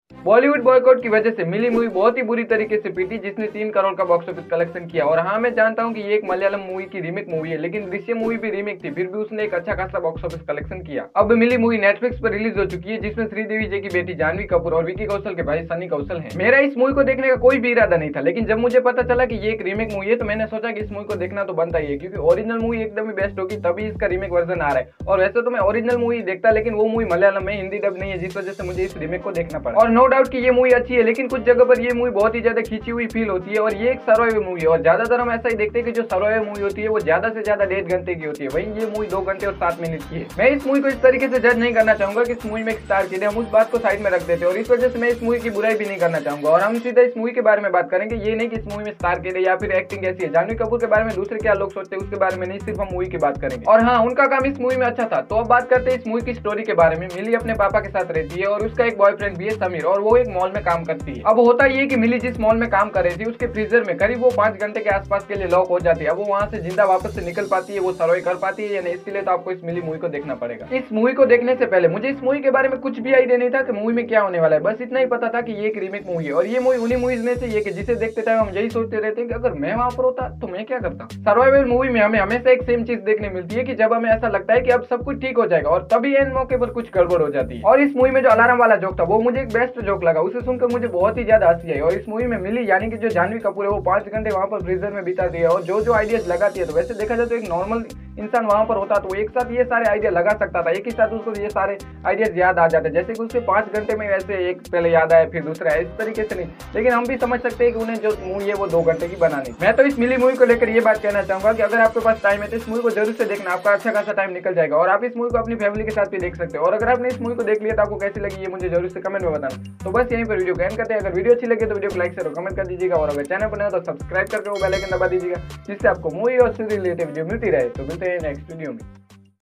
Bollywood boycott की वजह से मिली मूवी बहुत ही बुरी तरीके से पीटी, जिसने 3 करोड़ का बॉक्स ऑफिस कलेक्शन किया। और हाँ, मैं जानता हूँ कि ये एक मलयालम मूवी की रीमेक मूवी है, लेकिन दृश्यम मूवी भी रीमेक थी, फिर भी उसने एक अच्छा खासा बॉक्स ऑफिस कलेक्शन किया। अब मिली मूवी नेटफ्लिक्स पर रिलीज हो चुकी है, जिसमें श्रीदेवी जी की बेटी जानवी कपूर और विकी कौशल के भाई सनी कौशल हैं। मेरा इस मूवी को देखने का कोई भी इरादा नहीं था, लेकिन जब मुझे पता चला कि ये एक रीमेक मूवी है तो मैंने सोचा कि इस मूवी को देखना तो बनता ही है, क्योंकि ओरिजिनल मूवी एकदम ही बेस्ट होगी, तभी इसका रीमेक वर्जन आ रहा है। और वैसे तो मैं ओरिजिनल मूवी देखता, लेकिन वो मूवी मलयालम में हिंदी डब नहीं है, जिस वजह से मुझे इस रीमेक को देखना पड़ा। और नो डाउट कि ये मूवी अच्छी है, लेकिन कुछ जगह पर ये मूवी बहुत ही ज्यादा खींची हुई फील होती है। और ये एक सर्वाइवल मूवी है, और ज्यादातर हम ऐसा ही देखते हैं कि जो सर्वाइवल मूवी होती है वो ज्यादा से ज्यादा 1.5 घंटे की होती है, वहीं ये मूवी 2 घंटे और 7 मिनट की है। मैं इस मूवी को इस तरीके से जज नहीं करना चाहूंगा कि इस मूवी में एक स्टार किड है, हम उस बात को साइड में रख देते हैं, और इस वजह से मैं इस मूवी की बुराई भी नहीं करना चाहूंगा। और हम सीधा इस मूवी के बारे में बात करेंगे, ये नहीं कि इस मूवी में स्टार किड है या फिर एक्टिंग कैसी है। जानवी कपूर के बारे में दूसरे क्या लोग सोचते हैं उसके बारे में नहीं, सिर्फ हम मूवी की बात करेंगे। और हाँ, उनका काम इस मूवी में अच्छा था। तो अब बात करते हैं इस मूवी की स्टोरी के बारे में। मिली अपने पापा के साथ रहती है और उसका एक बॉयफ्रेंड भी है समीर, और वो एक मॉल में काम करती है। अब होता ये कि मिली जिस मॉल में काम कर रही थी उसके फ्रीजर में करीब वो 5 घंटे के आसपास के लिए लॉक हो जाती है। अब वो वहां से जिंदा वापस से निकल पाती है, वो सर्वाइव कर पाती है या नहीं, इसके लिए तो आपको इस मिली मूवी को देखना पड़ेगा। इस मूवी को देखने से पहले मुझे इस मूवी के बारे में कुछ भी आइडिया नहीं था कि मूवी में क्या होने वाला है, बस इतना ही पता था कि ये एक रीमेक मूवी है। और ये मूवी उन्हीं मूवीज में से ये कि जिसे देखते टाइम हम यही सोचते रहते हैं कि अगर मैं वहां पर होता तो मैं क्या करता। सर्वाइवल मूवी में हमें हमेशा एक सेम चीज देखने मिलती है कि जब हमें ऐसा लगता है कि अब सब कुछ ठीक हो जाएगा, और तभी एंड मौके पर कुछ गड़बड़ हो जाती है। और इस मूवी में जो अलार्म वाला जोक था वो मुझे एक बेस्ट जोक लगा, उसे सुनकर मुझे बहुत ही ज्यादा हंसी आई। और इस मूवी में मिली यानी कि जो जानवी कपूर है वो 5 घंटे वहां पर फ्रीजर में बिताती है, और जो आइडियाज लगाती है, तो वैसे देखा जाए तो एक नॉर्मल इंसान वहां पर होता तो एक साथ ये सारे आइडिया लगा सकता था, एक ही साथ उसको ये सारे आइडियाज याद आ जाते, जैसे कि उसके 5 घंटे में वैसे एक पहले याद आया फिर दूसरा है, इस तरीके से नहीं। लेकिन हम भी समझ सकते हैं कि उन्हें जो मूवी है वो 2 घंटे की बनानी। मैं तो इस मिली मूवी को लेकर ये बात कहना चाहूंगा कि अगर आपके पास टाइम है तो इस मूवी को जरूर से देखना, आपका अच्छा खासा टाइम निकल जाएगा, और आप इस मूवी को अपनी फैमिली के साथ भी देख सकते हो। और अगर आपने इस मूवी को देख लिया तो आपको कैसी लगी ये मुझे जरूर से कमेंट में बताना। तो बस यहीं पर वीडियो को एंड करते हैं। अगर वीडियो अच्छी लगे तो वीडियो को लाइक शेयर और कमेंट कर दीजिएगा, और अगर चैनल पर नए हो तो सब्सक्राइब करके वो बेल आइकन दबा दीजिएगा, जिससे आपको मूवी और सीरीज रिलेटेड वीडियो मिलती रहे। तो मिलते हैं नेक्स्ट वीडियो में।